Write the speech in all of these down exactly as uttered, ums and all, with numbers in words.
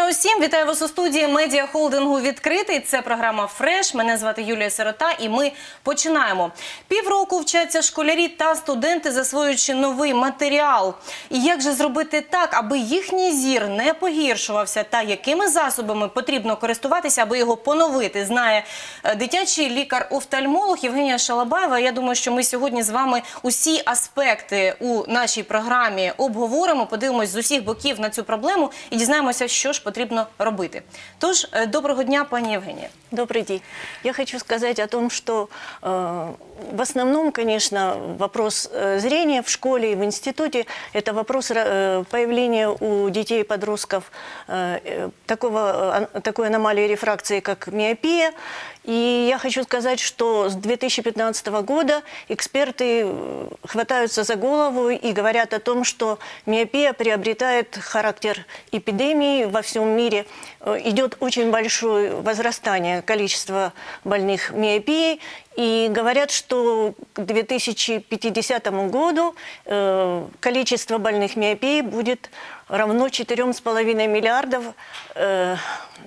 дня усім! Вітаю вас у студії медіахолдингу «Відкритий». Це програма «Фреш». Мене звати Юлія Сирота і ми починаємо. Півроку вчаться школярі та студенти, засвоюючи новий матеріал. І як же зробити так, аби їхній зір не погіршувався та якими засобами потрібно користуватися, аби його поновити, знає дитячий лікар-офтальмолог Євгенія Шалабаєва. Я думаю, що ми сьогодні з вами усі аспекти у нашій програмі обговоримо, подивимось з усіх боків на цю проблему і дізнаємося, що ж потрібно робити. Тож, доброго дня, пані Євгенія. Добрый день. Я хочу сказать о том, что э, в основном, конечно, вопрос э, зрения в школе и в институте – это вопрос э, появления у детей и подростков э, такого, э, такой аномалии рефракции, как миопия. И я хочу сказать, что с две тысячи пятнадцатого года эксперты хватаются за голову и говорят о том, что миопия приобретает характер эпидемии во всем мире. Идет очень большое возрастание количества больных миопией. И говорят, что к две тысячи пятидесятому году э, количество больных миопией будет равно четырем с половиной миллиардов. Э,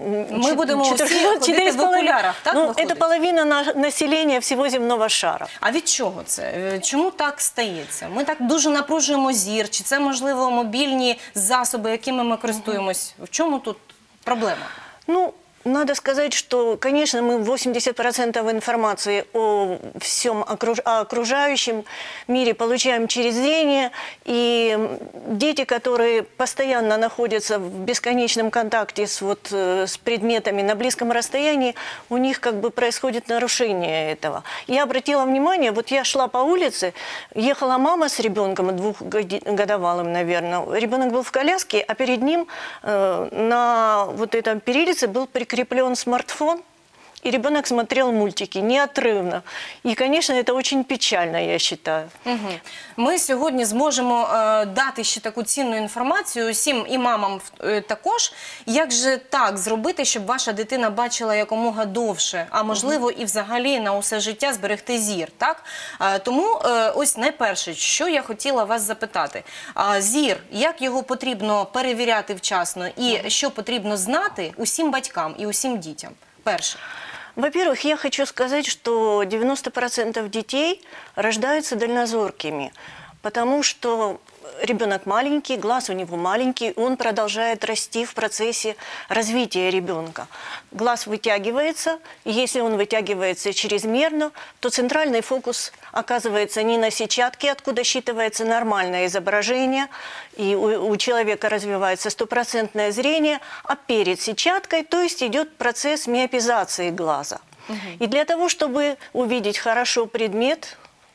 Мы будем ходити в окулярах, так ну, виходить? Это половина на, населения всего земного шара. А від чого це? Чому так стається? Ми так дуже напружуємо зір, чи це, можливо, мобільні засоби, якими ми користуємось? В чому тут проблема? Ну, надо сказать, что, конечно, мы восемьдесят процентов информации о всем окружающем мире получаем через зрение. И дети, которые постоянно находятся в бесконечном контакте с, вот, с предметами на близком расстоянии, у них как бы происходит нарушение этого. Я обратила внимание, вот я шла по улице, ехала мама с ребенком, двухгодовалым, наверное. Ребенок был в коляске, а перед ним э, на вот этом перилице был прикреплен прикреплен смартфон, и ребенок смотрел мультики неотрывно. И, конечно, это очень печально, я считаю. Угу. Ми сьогодні зможемо е, дати ще таку цінну інформацію усім і мамам е, також. Як же так зробити, щоб ваша дитина бачила якомога довше, а можливо угу. і взагалі на усе життя зберегти зір, так? Е, тому е, ось найперше, що я хотіла вас запитати. Е, зір, як його потрібно перевіряти вчасно і угу. що потрібно знати усім батькам і усім дітям? Перше. Во-первых, я хочу сказать, что девяносто процентов детей рождаются дальнозоркими, потому что ребенок маленький, глаз у него маленький, он продолжает расти в процессе развития ребенка. Глаз вытягивается, и если он вытягивается чрезмерно, то центральный фокус оказывается не на сетчатке, откуда считывается нормальное изображение, и у, у человека развивается стопроцентное зрение, а перед сетчаткой, то есть идет процесс миопизации глаза. Угу. И для того, чтобы увидеть хорошо предмет,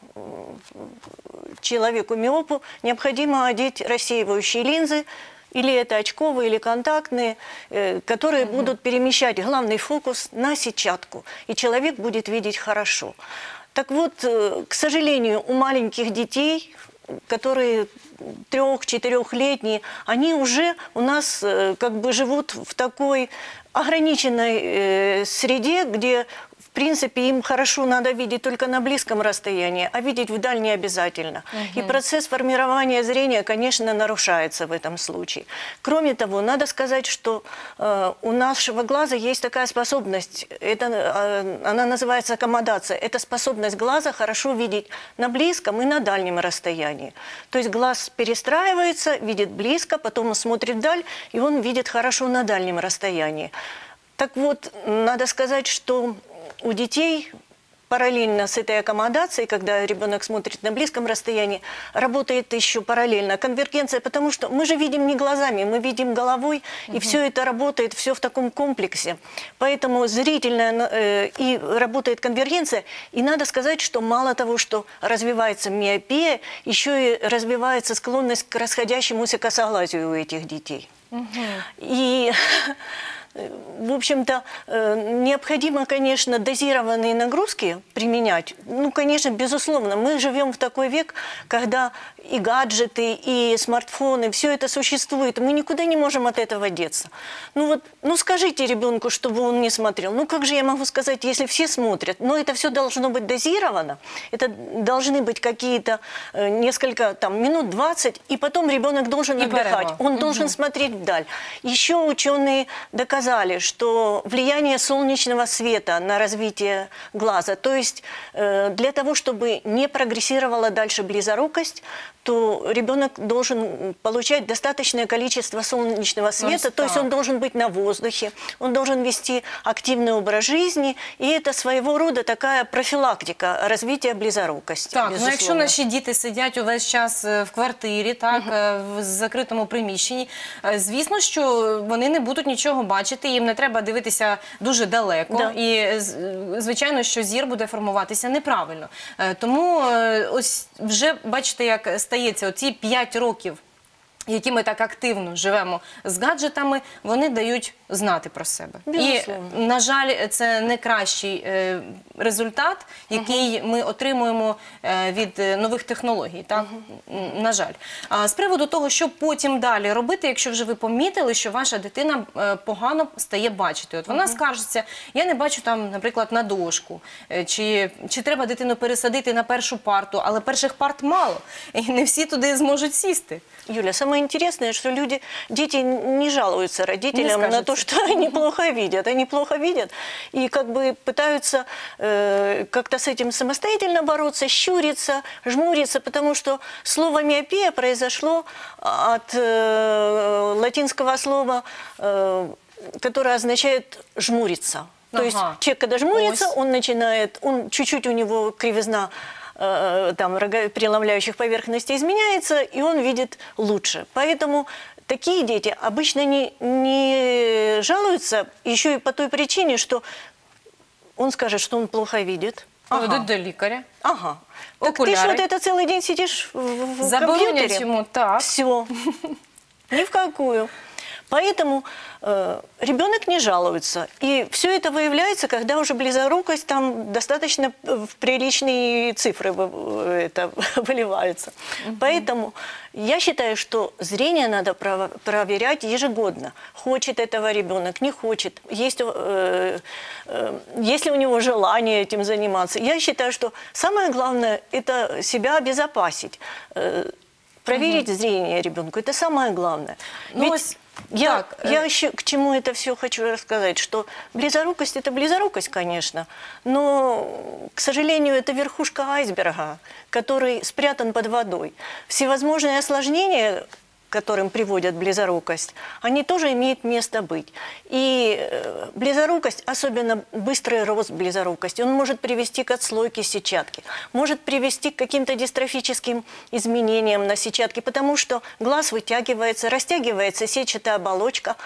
человеку-миопу необходимо одеть рассеивающие линзы, или это очковые, или контактные, которые угу. будут перемещать главный фокус на сетчатку, и человек будет видеть хорошо. Так вот, к сожалению, у маленьких детей, которые трех-четырехлетние, они уже у нас как бы живут в такой ограниченной среде, где в принципе, им хорошо надо видеть только на близком расстоянии, а видеть вдаль не обязательно. Угу. И процесс формирования зрения, конечно, нарушается в этом случае. Кроме того, надо сказать, что э, у нашего глаза есть такая способность, это, э, она называется аккомодация. Это способность глаза хорошо видеть на близком и на дальнем расстоянии. То есть глаз перестраивается, видит близко, потом он смотрит вдаль, и он видит хорошо на дальнем расстоянии. Так вот, надо сказать, что у детей параллельно с этой аккомодацией, когда ребенок смотрит на близком расстоянии, работает еще параллельно конвергенция, потому что мы же видим не глазами, мы видим головой, угу. и все это работает, все в таком комплексе. Поэтому зрительная э, и работает конвергенция. И надо сказать, что мало того, что развивается миопия, еще и развивается склонность к расходящемуся косоглазию у этих детей. Угу. И... в общем-то, необходимо, конечно, дозированные нагрузки применять. Ну, конечно, безусловно, мы живем в такой век, когда и гаджеты, и смартфоны, все это существует. Мы никуда не можем от этого деться. Ну вот, ну скажите ребенку, чтобы он не смотрел. Ну как же я могу сказать, если все смотрят? Но это все должно быть дозировано. Это должны быть какие-то э, несколько, там, минут двадцать, и потом ребенок должен И отдыхать. перерва. Он должен смотреть вдаль. Еще ученые доказали, что влияние солнечного света на развитие глаза, то есть э, для того, чтобы не прогрессировала дальше близорукость, то ребенок должен получать достаточное количество солнечного света, то есть он должен быть на воздухе, он должен вести активный образ жизни, и это своего рода такая профілактика развития близорукості. Так, ну якщо наші діти сидять увесь час е, в квартирі, так, е, в закритому приміщенні, е, звісно, що вони не будуть нічого бачити, їм не треба дивитися дуже далеко, Да. і е, з- е, звичайно, що зір буде формуватися неправильно. Е, Тому е, ось вже бачите, як стається оці п'ять років, які ми так активно живемо з гаджетами, вони дають знати про себе. Безусловно. І, на жаль, це не кращий е, результат, який ми отримуємо е, від е, нових технологій. Так? М, На жаль. А з приводу того, що потім далі робити, якщо вже ви помітили, що ваша дитина е, погано стає бачити. От вона скаржиться, я не бачу там, наприклад, на дошку, е, чи, чи треба дитину пересадити на першу парту, але перших парт мало, і не всі туди зможуть сісти. Юля, самое интересное, что люди, дети не жалуются родителям Не на то, что они плохо видят. Они плохо видят и как бы пытаются э, как-то с этим самостоятельно бороться, щуриться, жмуриться, потому что слово миопия произошло от э, латинского слова, э, которое означает жмуриться. То Ага. есть человек, когда жмурится, Ось. он начинает, он чуть-чуть у него кривизна э, там, рога- преломляющих поверхностей изменяется, и он видит лучше. Поэтому такие дети обычно не, не жалуются еще и по той причине, что он скажет, что он плохо видит. Поведуть до лікаря. Ага. Так ты Окуляри. ж вот это целый день сидишь в, в Заборонять компьютере. йому, так. Все. Ни в какую. Поэтому э, ребенок не жалуется. И все это выявляется, когда уже близорукость там достаточно в приличные цифры вы- это выливаются. Поэтому я считаю, что зрение надо прово- проверять ежегодно. Хочет этого ребенок, не хочет. Есть, э, э, есть ли у него желание этим заниматься. Я считаю, что самое главное – это себя обезопасить. Э, Проверить зрение ребенку – это самое главное. Ну, Ведь ось я, так, я э, еще к чему это все хочу рассказать, что близорукость – это близорукость, конечно, но, к сожалению, это верхушка айсберга, который спрятан под водой. Всевозможные осложнения, к которым приводят близорукость, они тоже имеют место быть. И э, близорукость, особенно быстрый рост близорукости, он может привести к отслойке сетчатки, может привести к каким-то дистрофическим изменениям на сетчатке, потому что глаз вытягивается, растягивается сетчатая оболочка,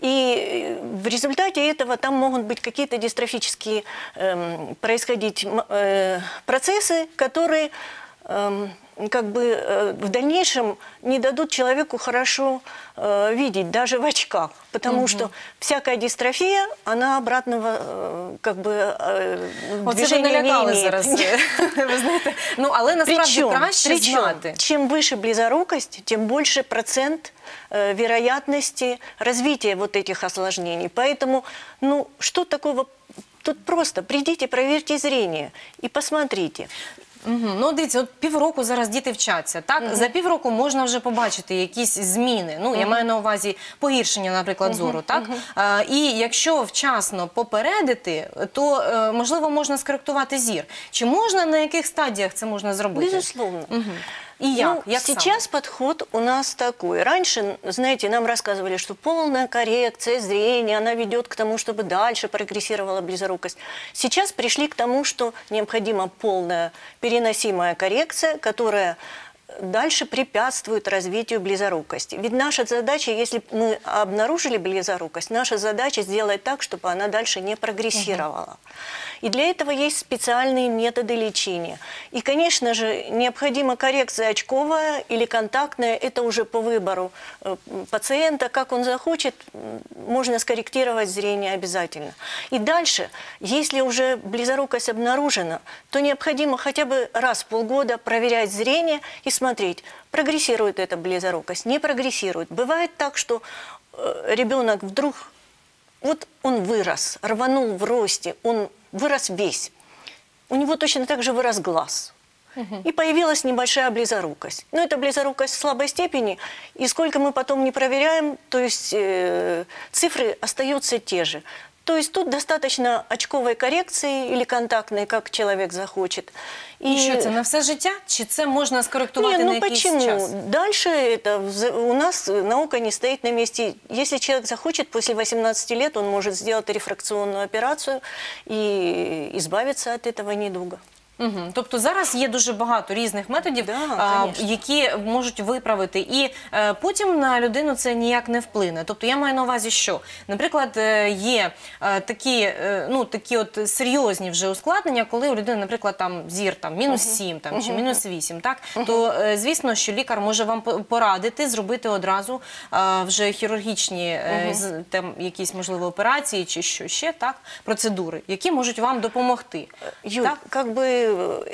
и э, в результате этого там могут быть какие-то дистрофические эм, происходить м, э, процессы, которые эм, как бы э, в дальнейшем не дадут человеку хорошо э, видеть, даже в очках. Потому что всякая дистрофия, она обратного э, как бы э, Оце ви движения не налякали имеет. зараз. Ви знаєте, ну, але насправді Причем, краще причем, знати. чем выше близорукость, тем больше процент э, вероятности развития вот этих осложнений. Поэтому, ну, что такого? Тут просто придите, проверьте зрение и посмотрите. Мгм. Ну, дивіться, от півроку зараз діти вчаться, так? За півроку можна вже побачити якісь зміни. Ну, я маю на увазі погіршення, наприклад, зору, так? Е, і якщо вчасно попередити, то, е, можливо, можна скоректувати зір. Чи можна, на яких стадіях це можна зробити? Безусловно. І як? Ну, Як саме? сейчас подход у нас такой. Раньше, знаете, нам рассказывали, что полная коррекция зрения, она ведет к тому, чтобы дальше прогрессировала близорукость. Сейчас пришли к тому, что необходима полная переносимая коррекция, которая дальше препятствует развитию близорукости. Ведь наша задача, если мы обнаружили близорукость, наша задача сделать так, чтобы она дальше не прогрессировала. И для этого есть специальные методы лечения. И, конечно же, необходима коррекция очковая или контактная. Это уже по выбору пациента. Как он захочет, можно скорректировать зрение обязательно. И дальше, если уже близорукость обнаружена, то необходимо хотя бы раз в полгода проверять зрение и смотреть, прогрессирует эта близорукость, не прогрессирует. Бывает так, что ребенок вдруг, вот он вырос, рванул в росте, он вырос весь. У него точно так же вырос глаз. Угу. И появилась небольшая близорукость. Но это близорукость в слабой степени, и сколько мы потом не проверяем, то есть э, цифры остаются те же. То есть тут достаточно очковой корекции или контактной, как человек захочет. І що це, на все життя? Чи це можна скорректувати не, ну на якийсь почему? час? Дальше это, у нас наука не стоит на месте. Если человек захочет, после восемнадцати лет он может сделать рефракционную операцию и избавиться от этого недуга. Угу. Тобто зараз є дуже багато різних методів, Да, а, які можуть виправити. І е, потім на людину це ніяк не вплине. Тобто я маю на увазі, що, наприклад, е, є е, такі, е, ну, такі от серйозні вже ускладнення, коли у людини, наприклад, там зір там, мінус сім там, чи мінус вісім, так? То, е, звісно, що лікар може вам порадити, зробити одразу е, вже хірургічні е, з, там, якісь, можливо, операції чи що ще, так? Процедури, які можуть вам допомогти. Юль, так? как бы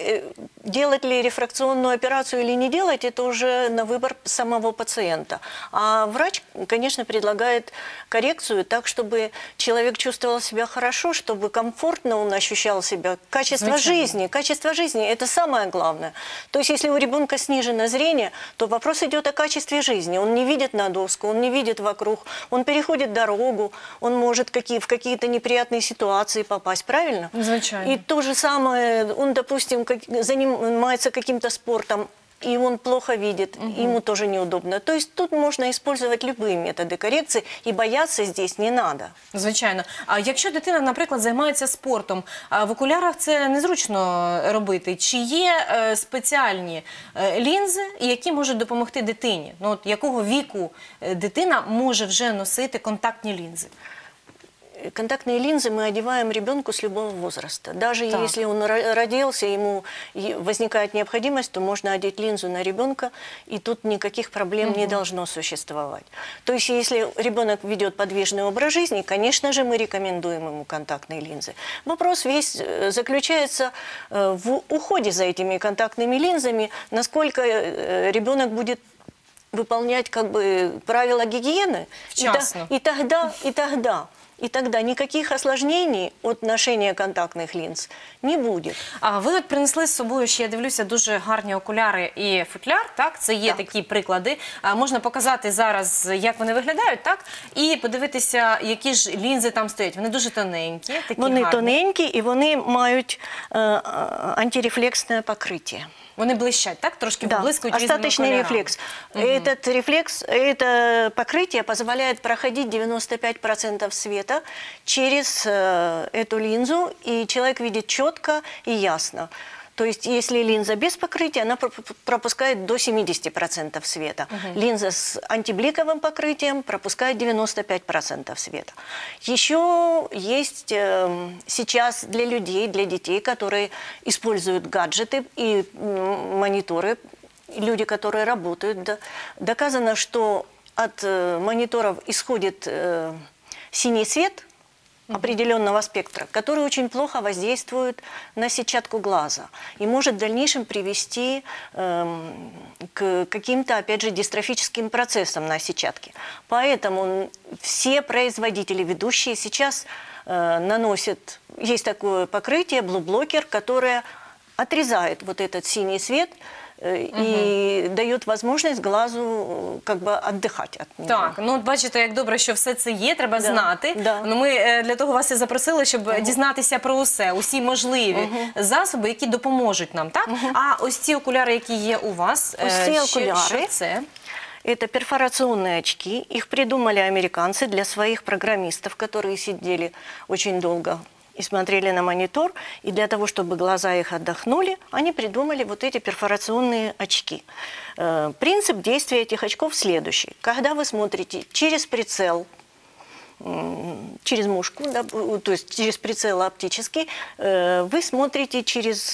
делать ли рефракционную операцию или не делать, это уже на выбор самого пациента. А врач, конечно, предлагает коррекцию так, чтобы человек чувствовал себя хорошо, чтобы комфортно он ощущал себя. Качество Замечательно. жизни, качество жизни – это самое главное. То есть, если у ребенка снижено зрение, то вопрос идет о качестве жизни. Он не видит на доску, он не видит вокруг, он переходит дорогу, он может какие, в какие-то неприятные ситуации попасть, правильно? Замечательно. И то же самое, он, допустим, как, занимается каким-то спортом, и он плохо видит, угу. ему тоже неудобно. То есть тут можно использовать любые методы коррекции, и бояться здесь не надо. Звичайно. А якщо дитина, наприклад, займається спортом, а в окулярах це незручно робити, чи є е, спеціальні е, лінзи, які можуть допомогти дитині? Ну, от якого віку е, дитина може вже носити контактні лінзи? Контактные линзы мы одеваем ребенку с любого возраста. Даже Так. если он родился, ему возникает необходимость, то можно одеть линзу на ребенка, и тут никаких проблем угу. не должно существовать. То есть если ребенок ведет подвижный образ жизни, конечно же, мы рекомендуем ему контактные линзы. Вопрос весь заключается в уходе за этими контактными линзами, насколько ребенок будет выполнять как бы правила гигиены. Вчасно. И, и тогда, и тогда. И тогда никаких осложнений от ношения контактных линз не будет. А ви от принесли з собою, ще я дивлюся, дуже гарні окуляри і футляр, так? Це є Так. такі приклади. А, можна показати зараз, як вони виглядають, так? І подивитися, які ж лінзи там стоять. Вони дуже тоненькі, такі Вони гарні. тоненькі і вони мають е, антирефлексне покриття. Вони блищать, так? Трошки Да, блискують різними остаточный кольорами. рефлекс. Угу. Этот рефлекс, это покрытие позволяет проходить девяносто пять процентов света через э, эту линзу, и человек видит четко и ясно. То есть, если линза без покрытия, она пропускает до семидесяти процентов света. Угу. Линза с антибликовым покрытием пропускает девяносто пять процентов света. Еще есть э, сейчас для людей, для детей, которые используют гаджеты и мониторы, люди, которые работают, да, доказано, что от э, мониторов исходит э, синий свет определенного спектра, который очень плохо воздействует на сетчатку глаза и может в дальнейшем привести э, к каким-то, опять же, дистрофическим процессам на сетчатке. Поэтому все производители, ведущие, сейчас э, наносят, есть такое покрытие, блу-блокер, которое отрезает вот этот синий свет і угу. дає можливість глазу как бы, віддихати від нього. Так, ну от бачите, як добре, що все це є, треба да, знати. Да. Ну, ми для того вас і запросили, щоб угу. дізнатися про усе, усі можливі угу. засоби, які допоможуть нам, так? Угу. А ось ці окуляри, які є у вас, ось ці що, окуляри, що це? Это перфорационные очки. Их придумали американцы для своих программистов, которые сидели очень долго и смотрели на монитор, и для того, чтобы глаза их отдохнули, они придумали вот эти перфорационные очки. Э, принцип действия этих очков следующий. Когда вы смотрите через прицел, через мушку, да, то есть через прицел оптический, вы смотрите через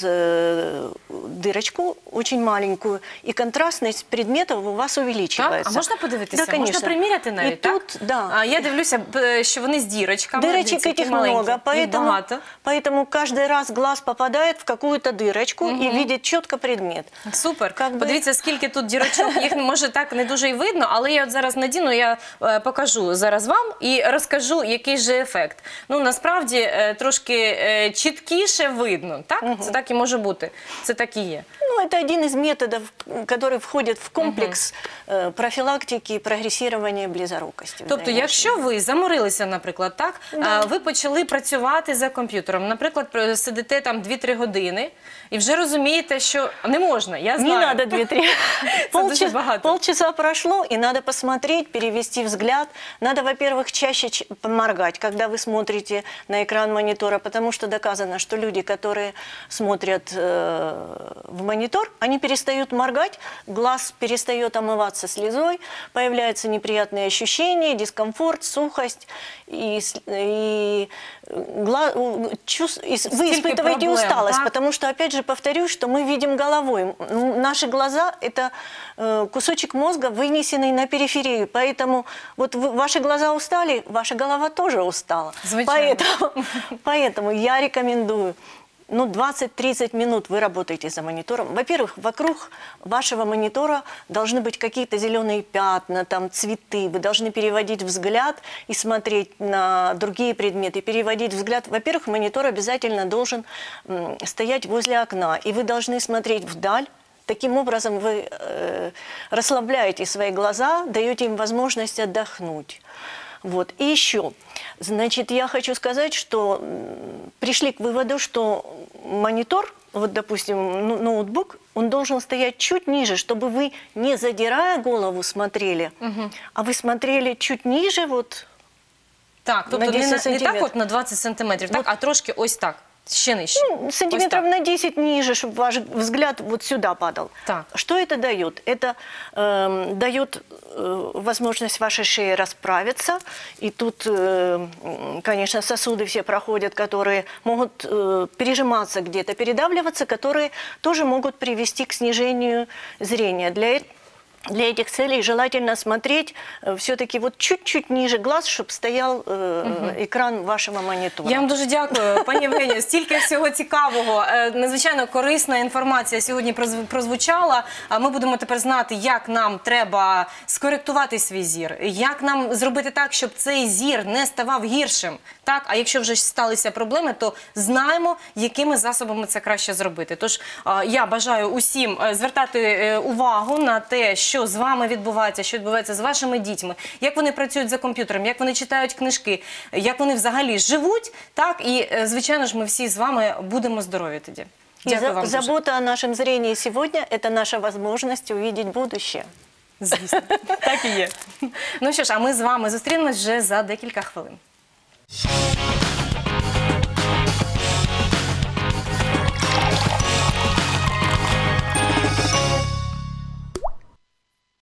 дырочку очень маленькую, и контрастность предметов у вас увеличивается. Так? А можна подивитися? Да, конечно. Можна приміряти навіть, і так? Тут, да. А я дивлюся, б- що вони з дірочками. Дырочек дивіться, які этих маленькі. много, Їх поэтому, багато. поэтому каждый раз глаз попадает в какую-то дырочку и видит четко предмет. Супер. Как би- Подивіться, скільки тут дірочок. Їх може так не дуже і видно, але я от зараз надіну, я е, покажу зараз вам і розкажу, який же ефект. Ну, насправді, е, трошки е, чіткіше видно, так? Це так і може бути. Це так і є. Ну, это один из методов, который входит в комплекс э, профилактики и прогрессирования близорукости. в Тобто, дальнейшем. якщо ви заморилися, наприклад, так, а, ви почали працювати за комп'ютером, наприклад, про- сидите там дві-три години і вже розумієте, що не можна, я знаю. Не надо две-три. дуже Полчаса, багато. полчаса прошло, и надо посмотреть, перевести взгляд. Надо, во-первых, чаще ч- поморгать, когда вы смотрите на экран монитора, потому что доказано, что люди, которые смотрят э, в монитор, они перестают моргать, глаз перестает омываться слезой, появляются неприятные ощущения, дискомфорт, сухость, и, с- и, гла- у- чувс- и с- вы Столько испытываете проблем, усталость, так? потому что, опять же, повторюсь, что мы видим головой. М, Наши глаза – это э, кусочек мозга, вынесенный на периферию. Поэтому вот вы- ваши глаза устали, ваша голова тоже устала. Звичайно. Поэтому, поэтому я рекомендую, ну, двадцать-тридцать минут вы работаете за монитором. Во-первых, вокруг вашего монитора должны быть какие-то зеленые пятна, там цветы. Вы должны переводить взгляд и смотреть на другие предметы. Переводить взгляд. Во-первых, монитор обязательно должен м, стоять возле окна. И вы должны смотреть вдаль. Таким образом вы э, расслабляете свои глаза, даете им возможность отдохнуть. Вот. И еще, значит, я хочу сказать, что м, пришли к выводу, что монитор, вот, допустим, ну- ноутбук, он должен стоять чуть ниже, чтобы вы, не задирая голову, смотрели, а вы смотрели чуть ниже, вот. Так, тобто На не, на- десять не так сантиметрів. от на двадцять сантиметрів, так, а трошки ось так, ще нижче. Ну, сантиметров Ось так. на десять ниже, чтобы ваш взгляд вот сюда падал. Так. Что это дает? Это эм, дает э, возможность вашей шее расправиться. И тут, э, м, конечно, сосуды все проходят, которые могут э, пережиматься где-то, передавливаться, которые тоже могут привести к снижению зрения. Для э- Для этих целей желательно смотреть все-таки вот чуть-чуть ниже глаз, чтобы стоял э, экран вашего монитора. Я вам дуже дякую, пані Євгенію. Стільки всього цікавого, е, надзвичайно корисна інформація сьогодні прозв- прозвучала. А ми будемо тепер знати, як нам треба скоректувати свій зір, як нам зробити так, щоб цей зір не ставав гіршим. Так, а якщо вже сталися проблеми, то знаємо, якими засобами це краще зробити. Тож е, я бажаю усім е, звертати е, увагу на те, що з вами відбувається, що відбувається з вашими дітьми, як вони працюють за комп'ютером, як вони читають книжки, як вони взагалі живуть. Так, і, е, звичайно ж, ми всі з вами будемо здорові тоді. И Дякую за- вам дуже. забота о нашем зрении сегодня – это наша возможность увидеть будущее. Звісно, так і є. Ну що ж, а ми з вами зустрінемось вже за декілька хвилин.